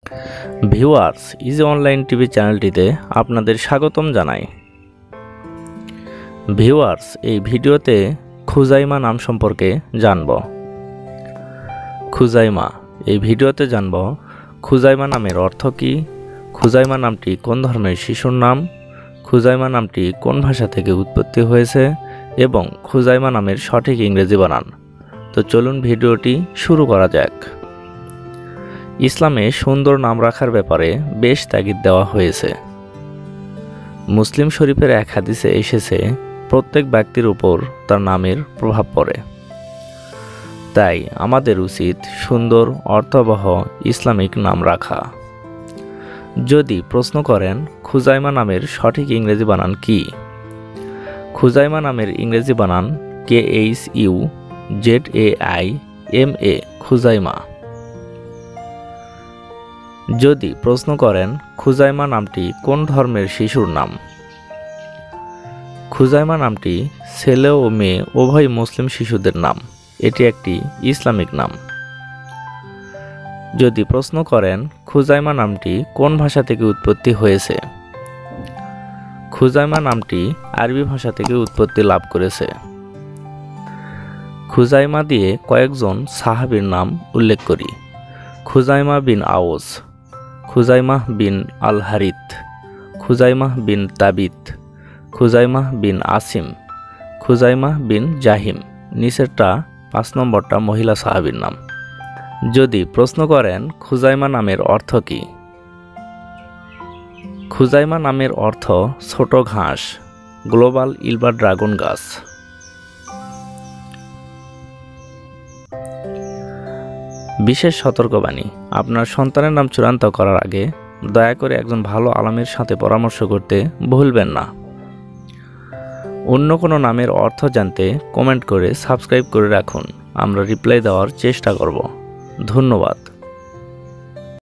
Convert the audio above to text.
Viewers, easy online TV চ্যানেলটিতে আপনাদের স্বাগতম জানাই। ভিউয়ার্স, এই ভিডিওতে খুজাইমা নাম সম্পর্কে জানব। খুজাইমা এই ভিডিওতে জানব খুজাইমা নামের অর্থ কী, খুজাইমা নামটি কোন ধর্মের শিশুর নাম, খুজাইমা নামটি কোন ভাষা থেকে উৎপত্তি হয়েছে এবং খুজাইমা নামের সঠিক ইংরেজি বানান। তো চলুন ভিডিওটি শুরু করা যাক। ইসলামে সুন্দর নাম রাখার ব্যাপারে বেশ তাগিদ দেওয়া হয়েছে। মুসলিম শরীফের এক হাদিসে এসেছে, প্রত্যেক ব্যক্তির উপর তার নামের প্রভাব পড়ে। তাই আমাদের উচিত সুন্দর অর্থবহ ইসলামিক নাম রাখা। যদি প্রশ্ন করেন খুজাইমা নামের সঠিক ইংরেজি বানান কি, খুজাইমা নামের ইংরেজি বানান KHUZAIMA, খুজাইমা। যদি প্রশ্ন করেন খুজাইমা নামটি কোন ধর্মের শিশুর নাম, খুজাইমা নামটি ছেলে ও মেয়ে উভয় মুসলিম শিশুদের নাম। এটি একটি ইসলামিক নাম। যদি প্রশ্ন করেন খুজাইমা নামটি কোন ভাষা থেকে উৎপত্তি হয়েছে, খুজাইমা নামটি আরবি ভাষা থেকে উৎপত্তি লাভ করেছে। খুজাইমা দিয়ে কয়েকজন সাহাবীর নাম উল্লেখ করি। খুজাইমা বিন আওস, খুজাইমা বিন আল হারিত, খুজাইমা বিন তাবিত, খুজাইমা বিন আসিম, খুজাইমা বিন জাহিম। নিচেরটা 5 নম্বরটা মহিলা সাহাবীর নাম। যদি প্রশ্ন করেন খুজাইমা নামের অর্থ কী, খুজাইমা নামের অর্থ ছোট ঘাস, গ্লোবাল ইল বা ড্রাগন গাছ। বিশেষ সতর্কবাণী, আপনার সন্তানের নাম চূড়ান্ত করার আগে দয়া করে একজন ভালো আলেমের সাথে পরামর্শ করতে ভুলবেন না। অন্য কোনো নামের অর্থ জানতে কমেন্ট করে সাবস্ক্রাইব করে রাখুন, আমরা রিপ্লাই দেওয়ার চেষ্টা করব। ধন্যবাদ।